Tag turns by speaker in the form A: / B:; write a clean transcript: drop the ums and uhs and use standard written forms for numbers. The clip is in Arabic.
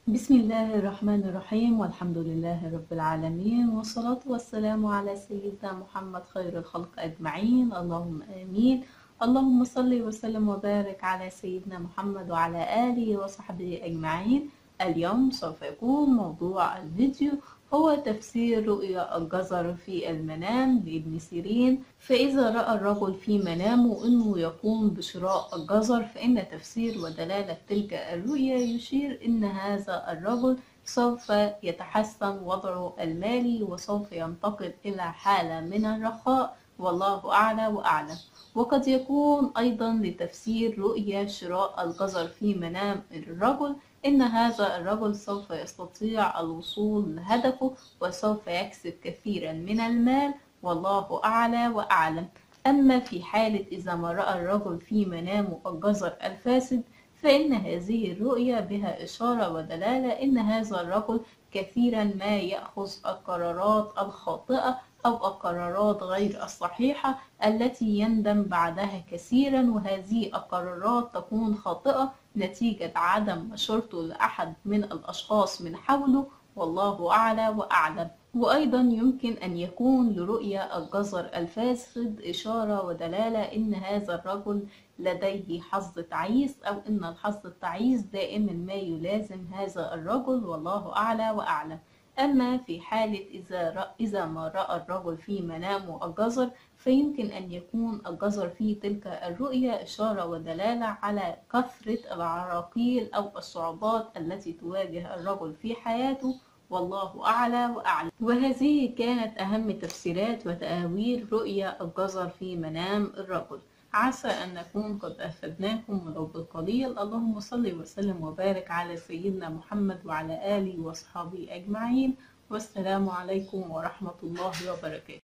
A: بسم الله الرحمن الرحيم، والحمد لله رب العالمين، والصلاة والسلام على سيدنا محمد خير الخلق أجمعين. اللهم آمين. اللهم صل وسلم وبارك على سيدنا محمد وعلى آله وصحبه أجمعين. اليوم سوف يكون موضوع الفيديو هو تفسير رؤيا الجزر في المنام لابن سيرين. فإذا رأى الرجل في منامه أنه يقوم بشراء الجزر، فإن تفسير ودلالة تلك الرؤيا يشير أن هذا الرجل سوف يتحسن وضعه المالي وسوف ينتقل إلى حالة من الرخاء، والله أعلى وأعلم. وقد يكون أيضا لتفسير رؤيا شراء الجزر في منام الرجل إن هذا الرجل سوف يستطيع الوصول لهدفه وسوف يكسب كثيرا من المال، والله أعلى وأعلم. أما في حالة إذا ما رأى الرجل في منامه الجزر الفاسد، فإن هذه الرؤيا بها إشارة ودلالة إن هذا الرجل كثيرا ما يأخذ القرارات الخاطئة أو القرارات غير الصحيحة التي يندم بعدها كثيرا، وهذه القرارات تكون خاطئة نتيجة عدم مشورته لأحد من الأشخاص من حوله، والله أعلى وأعلم. وأيضا يمكن أن يكون لرؤيا الجزر الفاسد إشارة ودلالة إن هذا الرجل لديه حظ تعيس، أو إن الحظ التعيس دائما ما يلازم هذا الرجل، والله أعلى وأعلم. أما في حالة إذا ما رأى الرجل في منامه الجزر، فيمكن أن يكون الجزر في تلك الرؤيا إشارة ودلالة على كثرة العراقيل أو الصعوبات التي تواجه الرجل في حياته، والله أعلى وأعلم. وهذه كانت أهم تفسيرات وتأويل رؤيا الجزر في منام الرجل. عسى أن نكون قد أفدناكم ولو بالقليل. اللهم صل وسلم وبارك على سيدنا محمد وعلى آله وأصحابه أجمعين، والسلام عليكم ورحمة الله وبركاته.